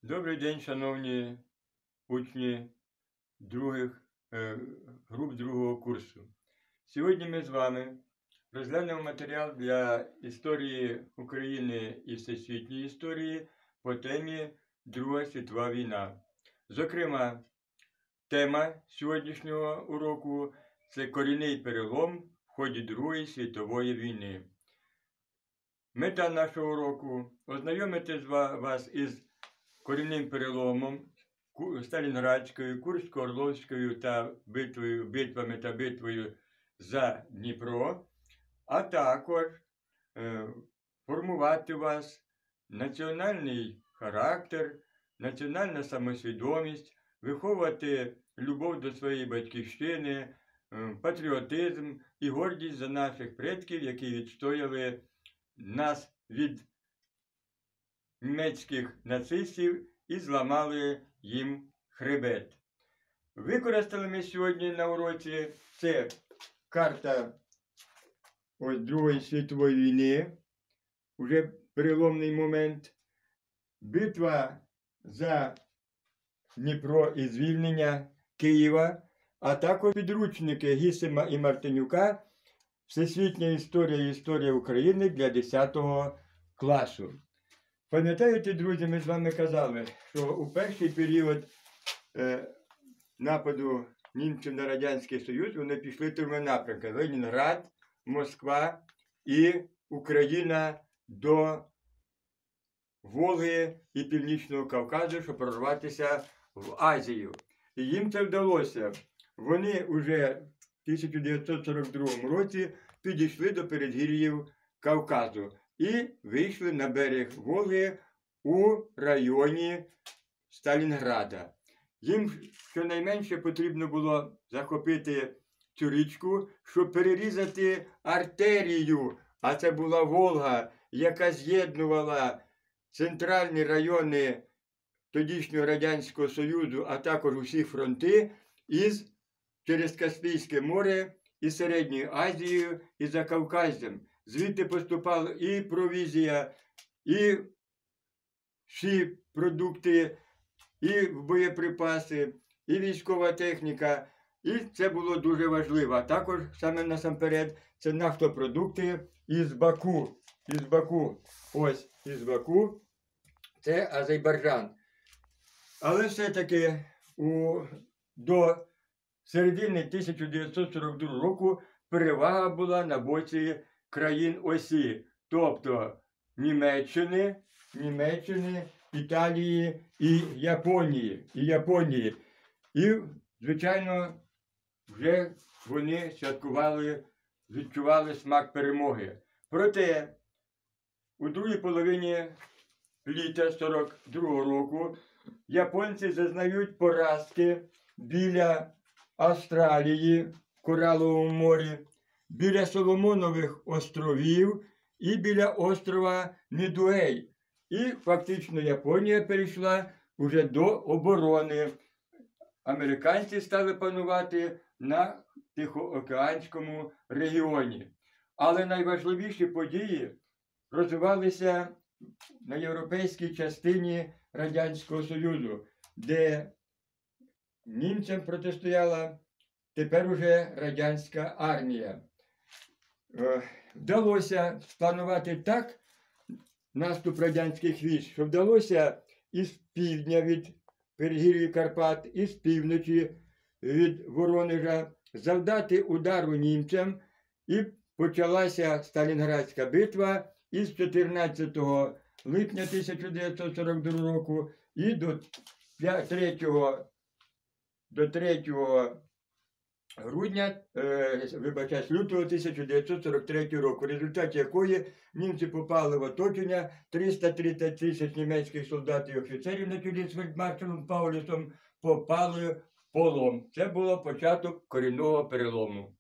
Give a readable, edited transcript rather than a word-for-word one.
Добрий день, шановні учні груп другого курсу. Сьогодні ми з вами розглянемо матеріал для історії України і всесвітньої історії по темі Друга світова війна. Зокрема, тема сьогоднішнього уроку – це корінний перелом в ході Другої світової війни. Мета нашого уроку – ознайомити вас із корінним переломом Сталінградською, Курсько-Орловською та битвами та битвою за Дніпро, а також формувати у вас національний характер, національна самосвідомість, виховувати любов до своєї батьківщини, патріотизм і гордість за наших предків, які відстояли нас від німецьких нацистів і зламали їм хребет. Використали ми сьогодні на уроці це карта Другої світової війни, уже переломний момент, битва за Дніпро і звільнення Києва, а також підручники Гісема і Мартинюка «Всесвітня історія і історія України» для 10 класу. Пам'ятаєте, друзі, ми з вами казали, що у перший період нападу німців на Радянський Союз вони пішли трьома напрямками: Ленінград, Москва і Україна до Волги і Північного Кавказу, щоб прорватися в Азію. І їм це вдалося. Вони вже в 1942 році підійшли до передгір'їв Кавказу і вийшли на берег Волги у районі Сталінграда. Їм щонайменше потрібно було захопити цю річку, щоб перерізати артерію, а це була Волга, яка з'єднувала центральні райони тодішнього Радянського Союзу, а також усі фронти через Каспійське море і Середньою Азією і Закавказьем. Звідти поступала і провізія, і всі продукти, і боєприпаси, і військова техніка. І це було дуже важливо. А також, саме насамперед, це нафтопродукти із Баку. Ось із Баку. Це Азербайджан. Але все-таки до середини 1942 року перевага була на боці країн осі, тобто Німеччини, Італії і Японії. І, звичайно, вже вони відчували смак перемоги. Проте, у другій половині літа 1942 року японці зазнають поразки біля Австралії в Кораловому морі, біля Соломонових островів і біля острова Мідуей. І фактично Японія перейшла вже до оборони. Американці стали панувати на Тихоокеанському регіоні. Але найважливіші події розвивалися на європейській частині Радянського Союзу, де німцям протистояла тепер уже радянська армія. Вдалося спланувати так наступ радянських військ, що вдалося із півдня від передгір'я Карпат, із півночі від Воронежа завдати удару німцям, і почалася Сталінградська битва із 14 липня 1942 року і до 3 лютого 1943 року, в результаті якої німці попали в оточення, 330 тисяч німецьких солдат і офіцерів на чолі з фельдмаршалом Паулюсом попали в полон. Це було початок корінного перелому.